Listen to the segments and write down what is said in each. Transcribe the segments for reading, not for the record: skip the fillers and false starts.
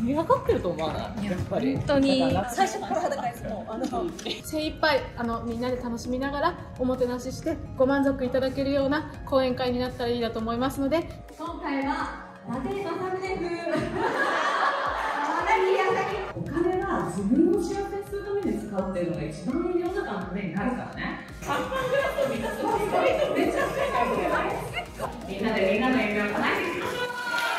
神がかってると思わない？やっぱり本当に最初から裸です。もう精一杯みんなで楽しみながらおもてなししてご満足いただけるような講演会になったらいいなと思いますので、今回はラテマサルネ風お金は自分の幸せにするために使うっていうのが一番世の中のためになるからね。シャンパングラスをみんなすごいめっちゃ深いからみんなでみんなの夢を叶えていきましょう。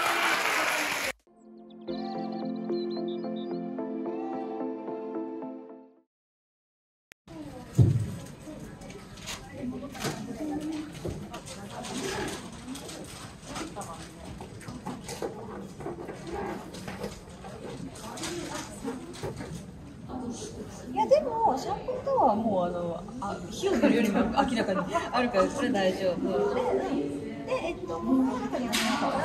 いやでもシャンプータワーはもう火を見るよりも明らかにあるからそれ大丈夫で、この中には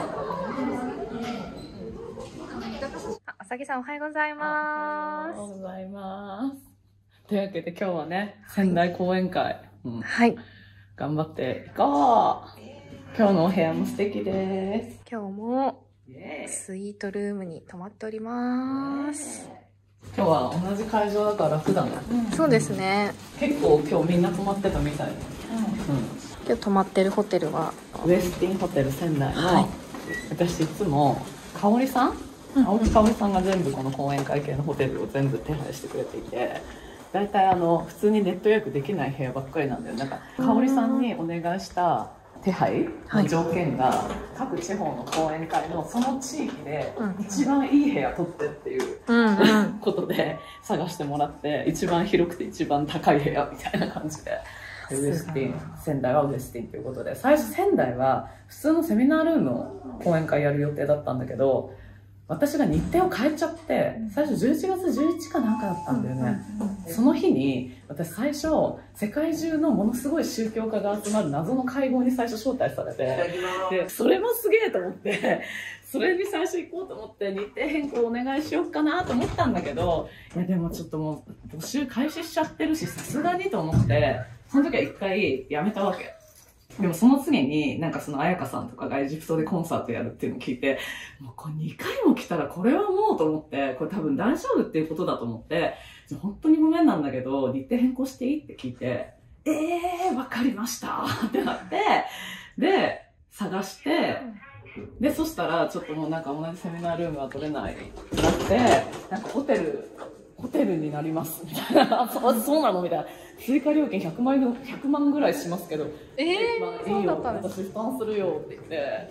あさぎさんおはようございます。 おはようございます。というわけで今日はね、仙台講演会、 はい。 頑張っていこう。今日のお部屋も素敵です。 今日もスイートルームに泊まっております。 今日は同じ会場だから楽だね。 そうですね。 結構今日みんな泊まってたみたい。 今日泊まってるホテルはウエスティンホテル仙台の、私いつも香織さん、青木香織さんが全部この講演会系のホテルを全部手配してくれていて、だいたい普通にネット予約できない部屋ばっかりなんだよ。なんか香織さんにお願いした手配の条件が、各地方の講演会のその地域で一番いい部屋取ってっていうことで探してもらって、一番広くて一番高い部屋みたいな感じで、ウエスティン、仙台はウエスティンということで、最初仙台は普通のセミナールームの講演会やる予定だったんだけど、私が日程を変えちゃって、最初11月11かなんかだったんだよね。その日に、私最初、世界中のものすごい宗教家が集まる謎の会合に最初招待されて、で、それもすげえと思って、それに最初行こうと思って日程変更お願いしようかなと思ったんだけど、いやでもちょっともう募集開始しちゃってるし、さすがにと思って、その時は一回やめたわけ。でもその次になんかその彩香さんとかがエジプトでコンサートやるっていうのを聞いて、もうこれ2回も来たらこれはもうと思って、これ多分大丈夫っていうことだと思って、本当にごめんなんだけど日程変更していいって聞いて、わかりましたってなって、で探して、でそしたらちょっともうなんか同じセミナールームは取れないってなって、なんかホテルになりますみたいな。そうなのみたいな。追加料金100万ぐらいしますけど、まあいいよ、私負担するよって言って、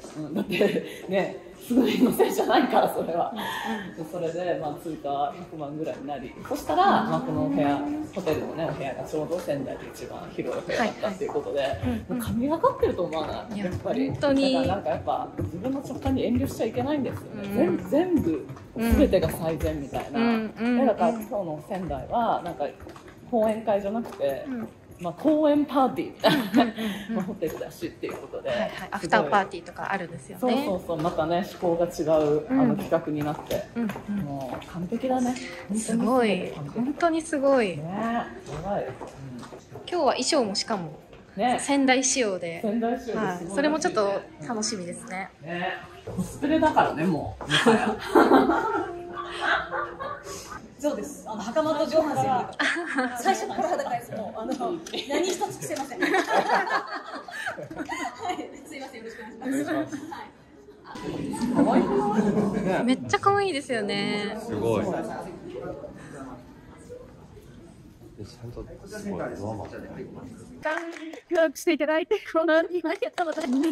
だってね、すぐにのせいじゃないからそれは。それで追加100万ぐらいになり、そしたらこのお部屋、ホテルのねお部屋がちょうど仙台で一番広いお部屋だったっていうことで、神がかってると思わない？やっぱり。本当に。だからなんかやっぱ自分の直感に遠慮しちゃいけないんですよね。全部全てが最善みたいな。だから今日の仙台はなんか講演会じゃなくて、講演パーティーみたいなホテルだしっていうことで、 アフターパーティーとかあるんですよね。 そうまたね思考が違う企画になって、もう完璧だね。 すごい、本当にすごい。 ね、やばい。 今日は衣装もしかも仙台仕様で、それもちょっと楽しみですね。 コスプレだからね、もう。 そうです。袴と上半身最初から裸です。もう何一つ着せません。はい、すいません、よろしくお願いします。 可愛い。 めっちゃ可愛いですよね。 すごい。ちゃんとすごいドアマン。 協力していただいて、このありがとうございます。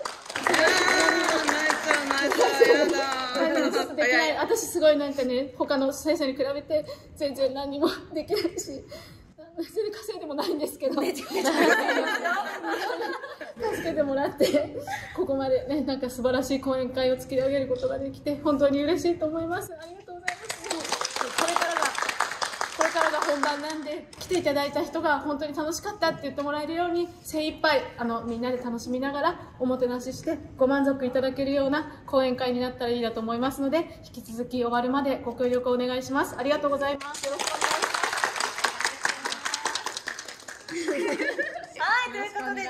私すごいなんかね、他の先生に比べて全然何もできないし、別に稼いでもないんですけど、助けてもらってここまでね、なんか素晴らしい講演会を作り上げることができて本当に嬉しいと思います。ありがとうございます。これからが本番なんで、来ていただいた人が本当に楽しかったって言ってもらえるように精一杯みんなで楽しみながらおもてなししてご満足いただけるような講演会になったらいいなと思いますので、引き続き終わるまでご協力お願いします。ありがとうございます。よろしくお願いします。 はい、ということで、じゃあ頑張りましょう。よろしくお願い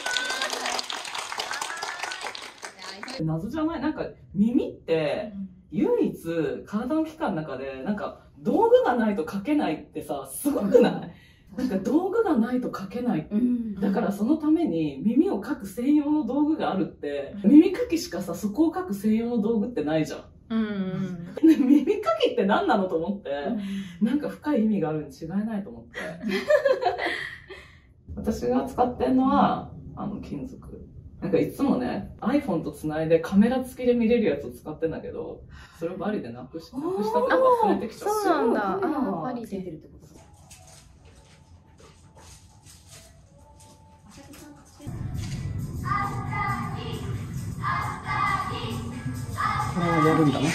します。 謎じゃない？なんか耳って唯一体の器官の中でなんか道具がないと書けないってさ、すごくない？なんか道具がないと書けない。だからそのために耳を書く専用の道具があるって、耳かきしかさ、そこを書く専用の道具ってないじゃん。耳かきって何なのと思って、なんか深い意味があるに違いないと思って。私が使ってるのは、金属。なんかいつもね、iPhone とつないでカメラ付きで見れるやつを使ってんだけど、それをバリでなくしたとか忘れてきちゃって。 そうなんだ。バリで。 これをやるんだね。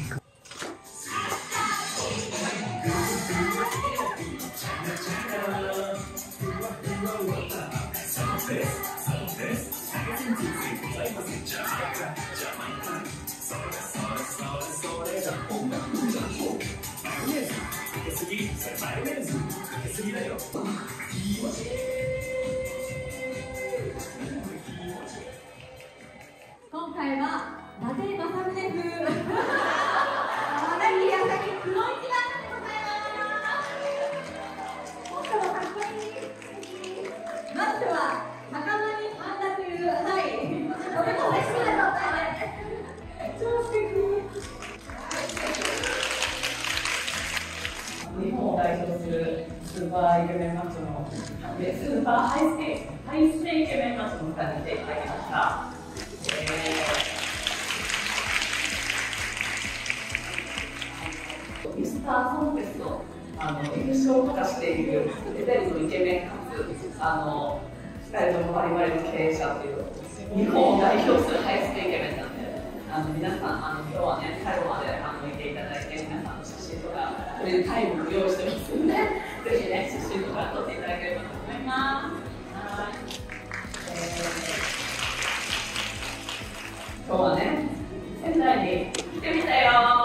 今回は伊達政宗風天城朝日黒一番でございます。もっともかっこいい。まずは高間にパンダという、はい、とても嬉しいな状態です。超素敵。 日本を代表するスーパーイケメンマッチョのスーパーハイステイイケメンマッチョの2人に来ていただきました。ミスターソンフェスの優勝とかしているレベルのイケメンかつ2人ともバリバリの経営者っていう日本を代表するハイステイイケメンなんで、皆さん今日はね最後まで見ていただいて、皆さんの写真とか撮れるタイムも用意してますので、ぜひね写真とか撮っていただければと思います。今日はね仙台に来てみたよ。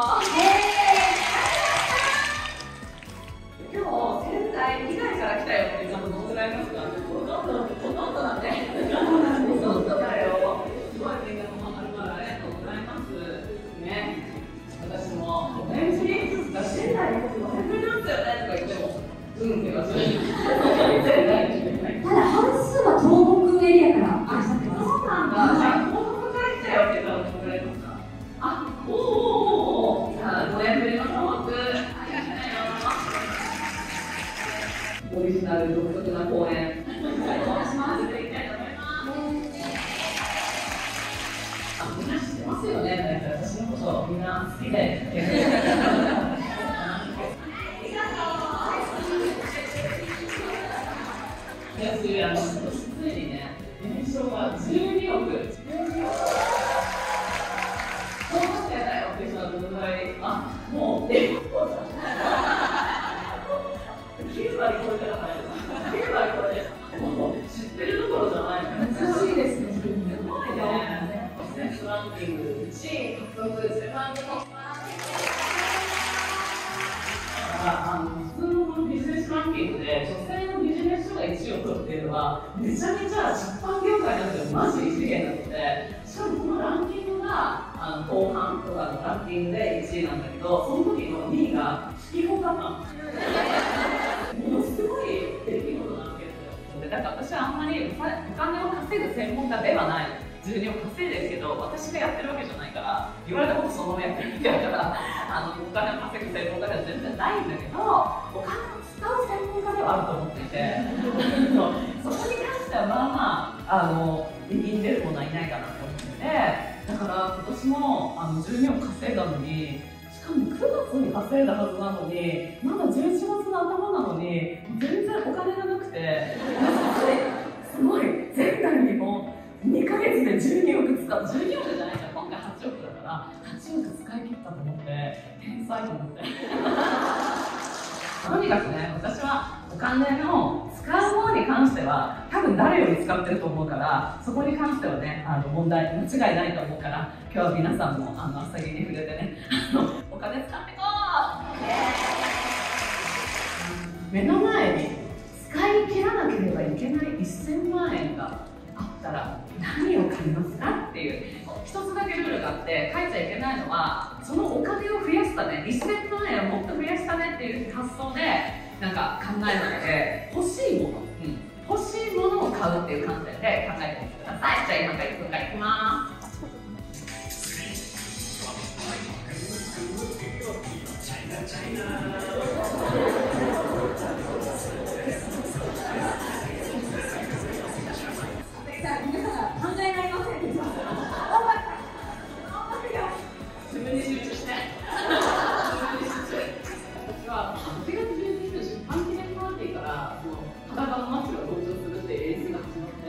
今日仙台以外から来たよっていう方どのぐらいいますか？ほとんどなんで。ほとんどだよ。すごいみんなもあるからありがとうございます。ね。私もお年に仙台に来ても100円なんだよねとか言っても、って言わせる。 ただ半数は東北エリアからいらっしゃってます。 そうなんだ。じゃあ東北から来たよって言ったらどのぐらいですか？あ、おお。じゃあ5年ぶりの東北。オリジナル独特な公演、お願いします。いきたいと思います。みんな知ってますよね。私のことみんな好きで。ついにね、年商が12億。そうなってないよって人はどのぐらい？あ、もう9割超えてないです。9割超えてもう知ってるどころじゃない。 難しいですね。 すごいね。センスランキング1位獲得10万円突破。普通のビジネスランキングで女性のビジネス書が1位を取るっていうのはめちゃめちゃ出版業界の中でもマジ異次元なので、しかもこのランキングが後半とかのランキングで1位なんだけど、その時の2位が引き本だったの。ものすごい出来事なわけですよ。だから私はあんまりお金を稼ぐ専門家ではない。12億稼いでるけど、私がやってるわけじゃないから、言われたことそのままやってるわけだから、お金を稼ぐ専門家では全然ないんだけど、お金を使う専門家ではあると思っていて、そこに関してはまあまあ、右に出る者はいないかなと思ってて、だから今年も12億稼いだのに、しかも9月に稼いだはずなのに、まだ11月の頭なのに、全然お金がなくて、すごい、前回にも2ヶ月で12億使った、12億じゃないじゃん、今回8億だから、8億使い切ったと思って、天才と思って。とにかくね、私はお金の使うものに関しては、多分誰より使ってると思うから、そこに関してはね、間違いないと思うから、今日は皆さんも朝霧に触れてね、お金使ってこう。目の前に使い切らなければいけない1000万円があったら何を買いますかっていう一つだけルールがあって、書いちゃいけないのはそのお金金を増やすため、1000万円をもっと増やすためっていう発想でなんか考えるので、欲しいもの、欲しいものを買うっていう観点で考えてみてください。じゃあ今から1分間いきます。自分に集中して。私は8月12日の出版記念パーティーから裸のマッチが登場するっていう演出が始まって、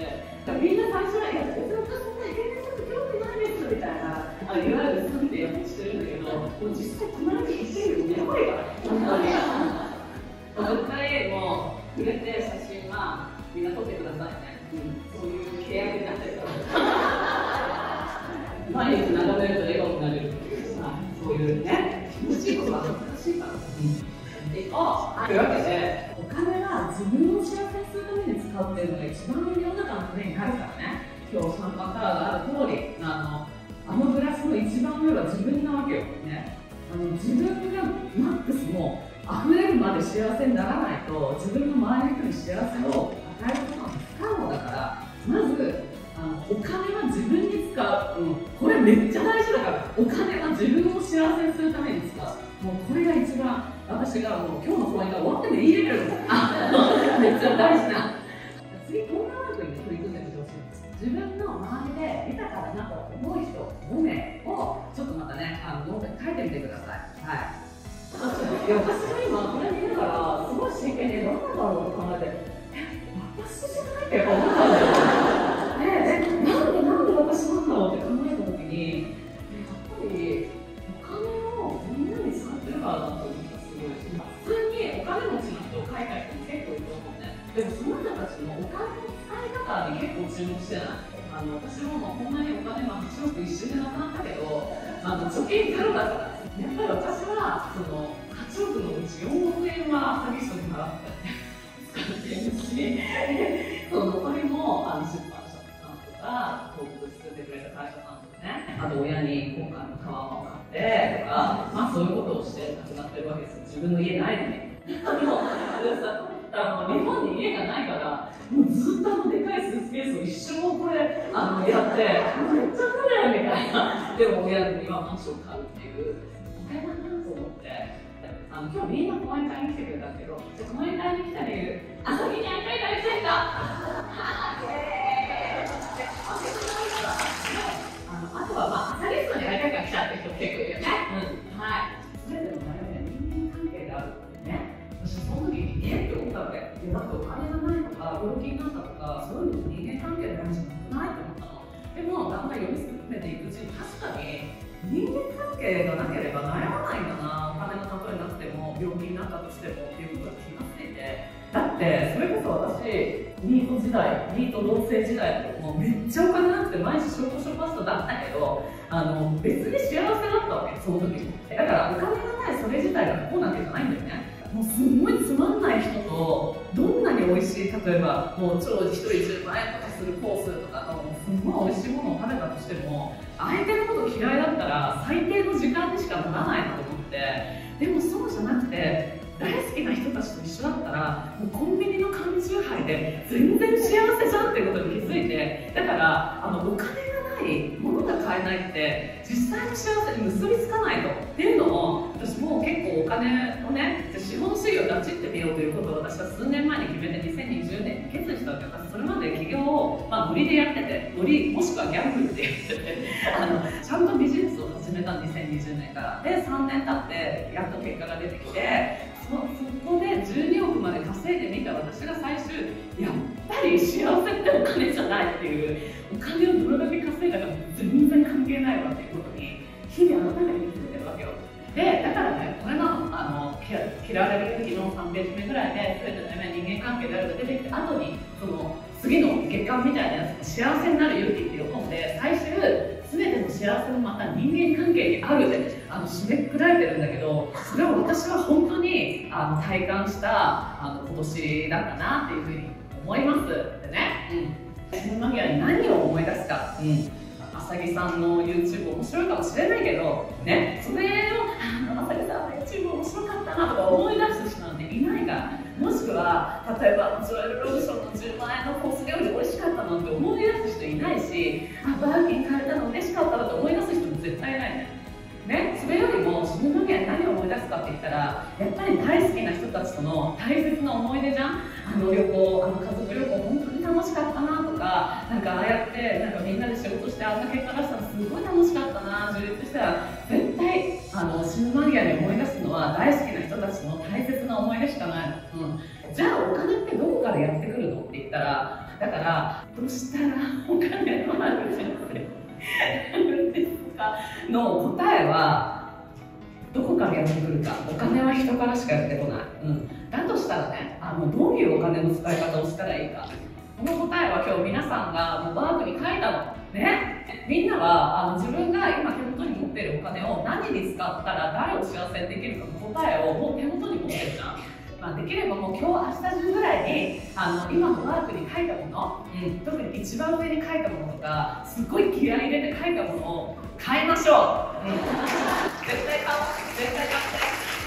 みんな最初は「いや別に私そんなイケメンと興味ないです」みたいないわゆるスンってやってしてるんだけど、もう実際隣にいてるのやばいから、本当に絶対もう触れて写真はみんな撮ってくださいね、そういう契約になってるから毎日眺めると笑顔になれるっていうさ、そういうね気持ちいいことは恥ずかしいから、というわけでお金は自分を幸せにするために使うっていうのが一番世の中のためになるからね。今日3パターンがある通り、あのグラスの一番上は自分なわけよ、ね、自分がマックスも溢れるまで幸せにならないと自分の周りの人に幸せを与えることは不可能だから、まずお金は自分に使う、これめっちゃ大事だから、お金は自分を幸せにするために使う、もうこれが一番私がもう今日の講演が終わってもいいレベルのめっちゃ大事な。次こんなワークに取り組んでみてほしいんです。自分の周りで豊かだなと思う人5名をちょっとまたねノートに書いてみてください。はい。いや私も今これ見ながらすごい真剣に何だろうと考えて、私じゃないってやっぱ思ったんだよ。なんで私なんだろうって考えたときに、やっぱりお金をみんなに使ってるからだと思ったらすごい。普通にお金持ちの人を海外でも結構いると思うね。でもその人たちのお金の使い方に結構注目してない。私もこんなにお金は8億一瞬でなくなったけど、貯金ゼロだから。やっぱり私はその8億のうち4億円は詐欺師に払って使ってるし、その残りも出版社さんとか広告作ってくれた会社さんとかね、あと親に今回のタワーを買ってとか、そういうことをして亡くなってるわけですよ。自分の家ないのに。日本に家がないから、もうずっとでかいスーツケースを一生これやって、めっちゃ来るみたいな。でも親に今マンション買うっていう、これだなと思って。今日みんな講演会に来てくれたんだけど、講演会に来た理由、遊びに会いたいから来た人。あとは朝ゲストに会いたいから来たって人結構いるよね。はい。それでも悩みは人間関係があるからね。私その時にって思ったわけ。だってお金がないとか病気になったとかそういうの人間関係で大事じゃなくないって思ったの。でもだんだん読み進めていくうちに確かに人間関係がなければ悩まないんだな。お金の例えなくても病気になったとしてもっていうことが気がついて。だってそれこそ私ニート時代、ニート同棲時代もうめっちゃお金なくて毎日ショートショーパスタだったけど別に幸せだったわけ、その時も。だからお金がないそれ自体が不幸なわけじゃないんだよね。もうすごいつまんない人とどんなに美味しい、例えばもう超1人10万円とかするコースとかのすごい美味しいものを食べたとしても相手のこと嫌いだったら最低の時間にしかならないなと思って。でもそうじゃなくて大好きな人たちと一緒だったらもうコンビニの缶チューハイで全然幸せじゃんっていうことに気づいて、だからお金がない物が買えないって実際の幸せに結びつかないとっていうのも私も結構お金をね資本主義を断ちってみようということを私は数年前に決めて2020年に決意したわけです。それまで起業をノリでやってて、ノリもしくはギャンブルでやっててちゃんとビジネスを始めた2020年からで3年経ってやっと結果が出てきて、そこで12億まで稼いでみた私が最終やっぱり幸せってお金じゃないっていう、お金をどれだけ稼いだか全然関係ないわっていうことに日々改めて気づいてるわけよ。でだからね、これの嫌われる時の3ページ目ぐらいで全ての人間関係であるが出てきた後にその次の月間みたいなやつ幸せになる勇気っていう本で最終全ての幸せもまた人間関係にあるで締めくくられてるんだけど、それを私は本当に体感した今年だったなっていうふうに思います。でね、その間際に何を思い出すか、朝さぎさんの YouTube 面白いかもしれないけどね、それをあさぎさんの YouTube 面白かったなとか思い出す人なんていないから。もしくは例えばジョエル・ローションの10万円のコース料理美味しかったなんて思い出す人いないし、バーキン買えたの嬉しかったなって思い出す人も絶対いないね。それよりも自分の時に何を思い出すかって言ったら、やっぱり大好きな人たちとの大切な思い出じゃん。旅行、家族旅行本当に楽しかったなとか、なんかああやってなんかみんなで仕事してあんな結果出したらすごい楽しかったな、充実したら絶対死ぬ間際に思い出すのは大好きな人たちの大切な思い出しかないの。じゃあお金ってどこからやってくるのって言ったら、だからどうしたらお金のある人生ですかの答えは、どこからやってくるか。お金は人からしかやってこない。だとしたらね、どういうお金の使い方をしたらいいか。この答えは今日皆さんがもうバークに書いたのね。みんなは自分が今手元に持っているお金を何に使ったら誰を幸せにできるかの答えをもう手元に持ってるじゃん。できればもう今日明日中ぐらいに今のワークに書いたもの、特に一番上に書いたものとかすっごい気合い入れて書いたものを買いましょう。絶対買おう。絶対買って。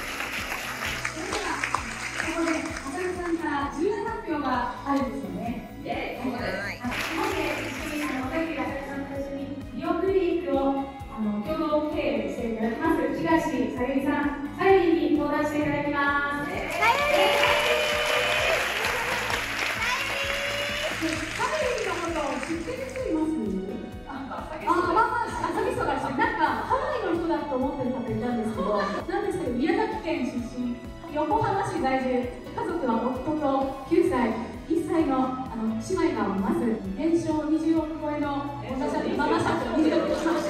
それではここで浅野さんから重大発表があるんですよね。 ここで一緒にさっき浅野さんと一緒に美容クリニックを共同経営していただきます東さゆりさん、さゆりに登壇していただきます。知ってる人います？浅草がなんかハワイの人だと思ってる方いたんですけど、なんですけど宮崎県出身、横浜市在住、家族は夫と9歳、1歳の姉妹がおります。年商20億超えの私たちママ社長、20億超えの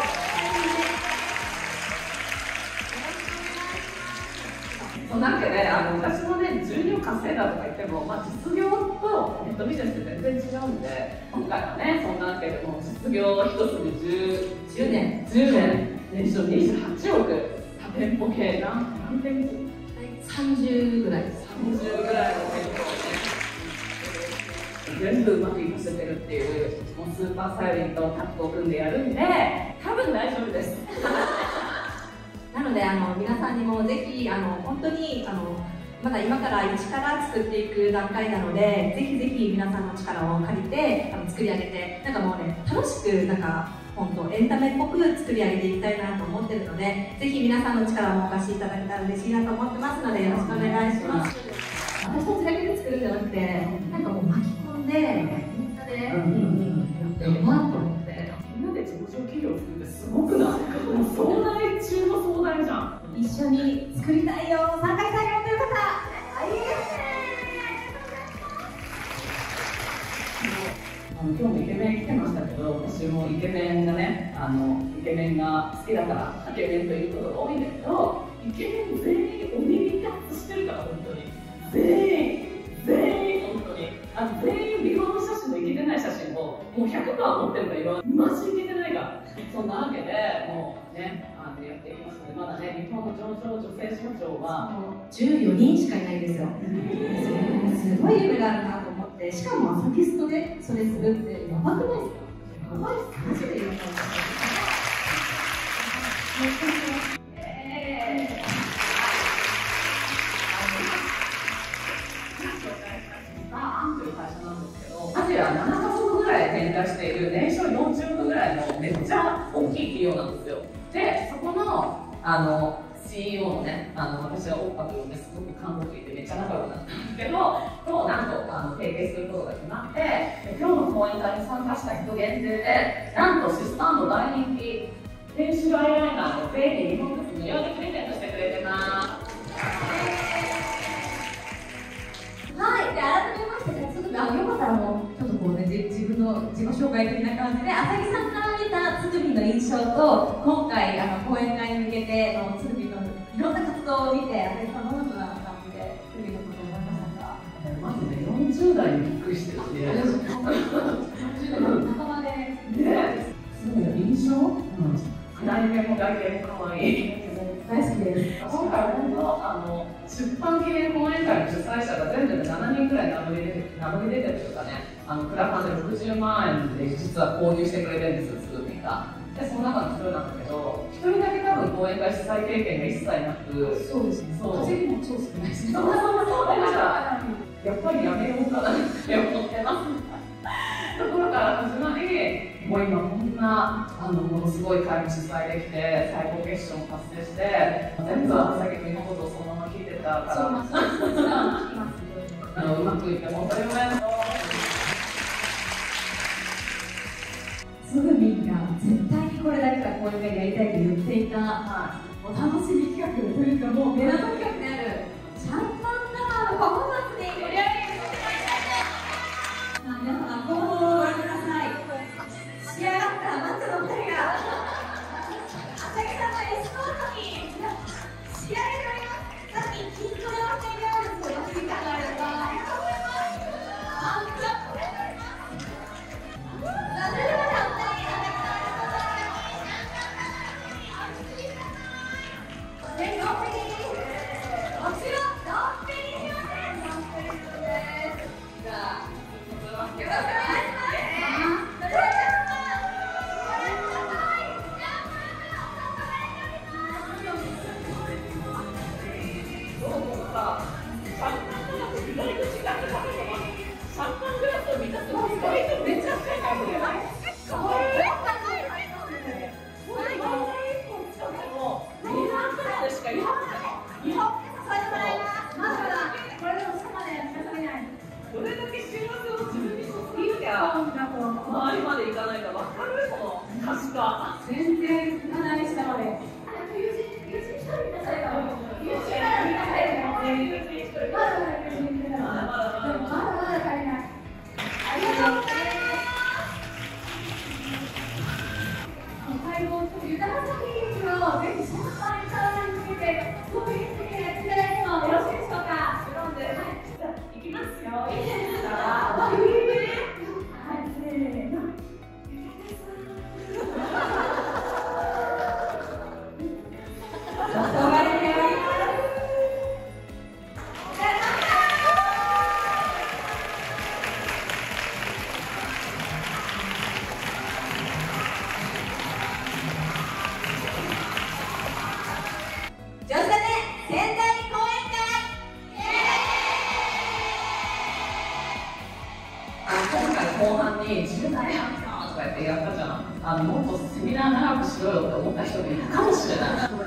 なんかね、私もね、重量稼いだとか言っても、実業とネットビジネスって全然違うんで、今回はね、そんなわけでも実業一筋10年、年商28億、多店舗系、何店舗？30ぐらいです。30ぐらいの店舗をね、全部うまくいかせてるっていう、もうスーパーサイリンとタッグを組んでやるんで、多分大丈夫です。 なので皆さんにもぜひ本当にまだ今から一から作っていく段階なので、ぜひぜひ皆さんの力を借りて作り上げて、なんかもうね、楽しくなんか本当エンタメっぽく作り上げていきたいなと思ってるので、ぜひ皆さんの力をお貸しいただけたら嬉しいなと思ってますので、よろしくお願いします。私たちだけで作るんじゃなくて、なんかもう巻き込んでみんなでやってるなと思って。 みんなで上場企業を作るってすごくない？もう壮大中の壮大じゃん。 一緒に作りたいよ、参加したいよという方、 今日もイケメン来てましたけど、私もイケメンがね、イケメンが好きだからイケメンということが多いんだけど、イケメン全員鬼に達してるから、本当に全員本当に全員ビフォーム写真のイケてない写真をもう100%持ってるから今マジイケてないから。そんなわけでもうね、やっていきますので、まだね、日本の上場女性社長は 14人しかいないんですよ。すごい夢があるなと思って、しかもアーティストでそれするってやばくないですか？やばいです。マジでやばいです。 アンという会社なんですけど、アジア7カ国ぐらい展開している年商40億ぐらいのめっちゃ大きい企業なんですよ。で、そこのCEO のね、私はオッパと呼んですごく韓国にいてめっちゃ仲良くなったんですけど、となんと提携することが決まって、今日の講演会に参加した人限定で、なんとシスタンの大人気ペンシルアイライナーをぜひ日本で無料でプレゼントしてくれてます。 はい、で改めまして早速よかったらもうちょっとこうね、自分の自己紹介的な感じで、あさぎさんから見たつぐみの印象と、今回講演会に向けてのつぐみのいろんな活動を見て、あさぎさんどんな感じでつぐみのことを思いましたか？ まずね、40代にびっくりしてるし、 40代の仲間でね、 すごい印象、内見も外見も可愛い。 大好きです。 今回本当出版記念講演会の主催者が全部で7人くらい名乗り出てるというかね、クラファンで60万円で実は購入してくれてるんですよ、すぐに。 人がでその中の一人なんだけど、一人だけ多分講演会主催経験が一切なく、そうですね、稼ぎも超少ないし、だからやっぱりやめようかなって思ってます。ところから始まり、もう今こんなものすごい会も主催できて、最高決勝も達成して、全部朝日君のことをそのまま聞いてたから、うまくいって本当におめでとう。 すぐみんな絶対にこれだけは講演会やりたいと言っていた、お楽しみ企画というか、もう目玉企画であるシャンパンタワーのパフォーマンスに盛り上げていただきたい。皆様後方をご覧ください。仕上がったマッチョの2人が朝日さんのエスコートに仕上げております。さっき筋トレをしているようです。お時間があればどれだけ幸せを自分に注ぎゃ周りまで行かないか分かるこの可視化。全然離れ下まで。 最後、豊かさフィーリングをぜひシャンパンタワーに向けて、そういうふうにやっていただいてもよろしいでしょうか。いきますよ。いいですか。はい、せーの。 後半に自分大変だとか言ってやったじゃん。もっとセミナー長くしろよって思った人もいるかもしれない。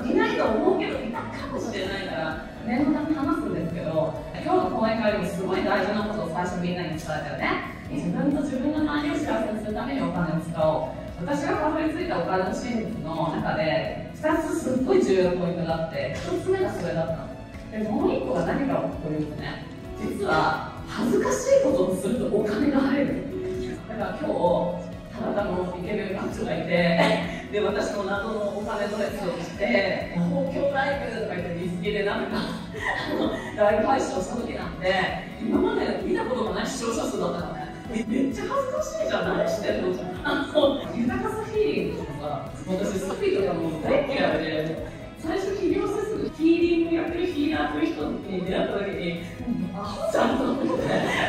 いないと思うけどいたかもしれないから念のため話すんですけど、今日の講演会でもすごい大事なことを最初みんなに伝えたよね。自分と自分の周りを幸せにするためにお金を使おう。私がたどり着いたお金の真実の中で2つすっごい重要なポイントがあって、1つ目がそれだったので、もう1個が何かというとね、実は恥ずかしいことをするとお金が入る。だから今日ただのイケメンマッチョがいて、で私も謎のお金ドレスを着て東京ライブとか言って水着でなんかライブ配信をした時なんて今まで見たこともない視聴者数だったのね。めっちゃ恥ずかしいじゃん、何してんのじゃん。豊かさフィーリングとかさ、私スピードがもう大嫌いで、最初起業してすぐヒーリングやってるヒーラーという人に出会った時にアホじゃんと思って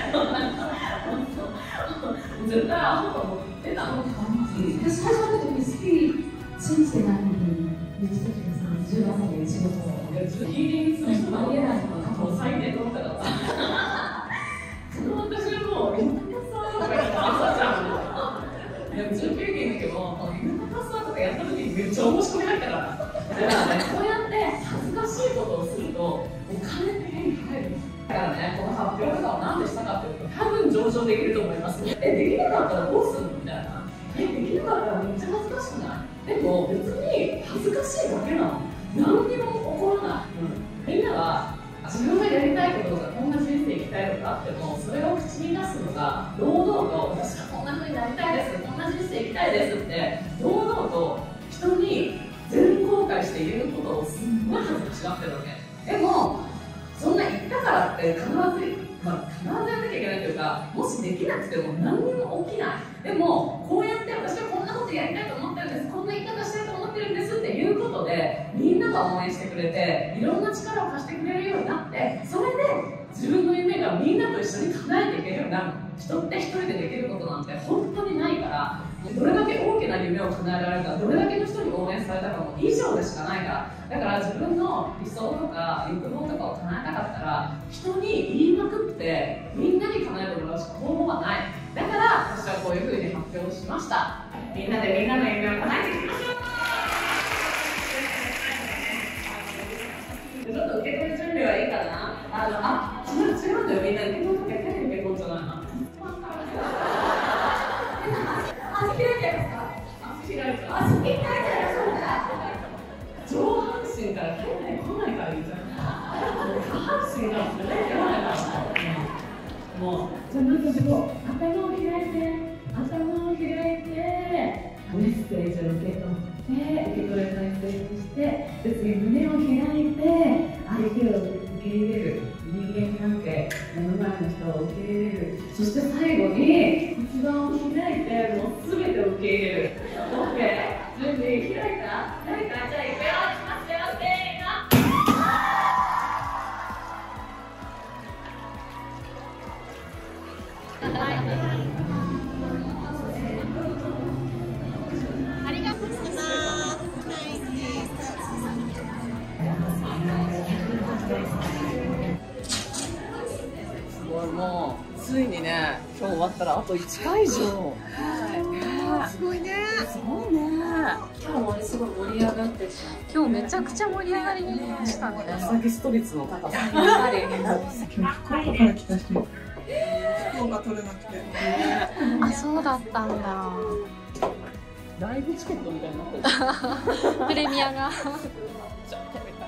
絶対アホと思ってたの。 私最初の時にスピリ信じてないのに言ってたけどさ、17歳で仕事をヒーリングする人もありえないのか、もう最低の方だった。その私はもう豊かさとか言って朝じゃん。でも19件だけど豊かさとかやった時にめっちゃ面白い入ったから。だからね、こうやって恥ずかしいことをするとお金って手に入る。だからね、この発表とかをなんでしたかっていうと、多分上場できると思います。できなかったらどうするのみたいな。できなかったらめっちゃ恥ずかしくない？でも別に恥ずかしいだけなの。何にも起こらない。みんなは自分がやりたいこととかこんな人生生きたいとかあっても、それを口に出すのが堂々と私はこんな風になりたいです、こんな人生生きたいですって堂々と人に全公開して言うことをすんごい恥ずかしがってるわけ。でもそんな言ったからって必ずやんなきゃいけないというか、もしできなくても何にも起きない。でもこうやって私はこんなことやりたいと思ってるんです、こんな言い方したいと思ってるんですっていうことでみんなが応援してくれて、いろんな力を貸してくれるようになって、それで自分の夢がみんなと一緒に叶えていけるようになるの。人って一人でできることなんて本当にないから、 どれだけ大きな夢を叶えられるか、どれだけの人に応援されたかも以上でしかないから。だから自分の理想とか欲望とかを叶えたかったら、人に言いまくってみんなに叶えてもらうしか方法はない。だから私はこういうふうに発表しました。みんなでみんなの夢を叶えていきましょう。ちょっと受け取る準備はいいかな。違うんだよ、みんな受け取るときは手で受け取っちゃないな。 足開いちゃいますか？ 足開いちゃう。 足開いちゃいます。 上半身から体内来ないからいいじゃん。下半身がすごい来ないから。もう、じゃあまずこう、頭を開いて、頭を開いて、メッセージを受け取って、受け取れたメッセージして、で次胸を開いて、相手を受け入れる。人間関係、目の前の人を受け入れる。そして最後に骨盤を開いて、もう全てを受け入れる。OK。準備開いた？じゃあ行くよ。いきますよ。せーの。 ありがとうございます。 すごい、もうついにね、今日終わったらあと1回以上。すごいね。すごいね。 今日もすごい盛り上がって今日めちゃくちゃ盛り上がりましたね。 安崎スト率の高さ。 福岡から来た人。福岡取れなくて。 あ、そうだったんだ。 ライブチケットみたいになってる。 プレミアが。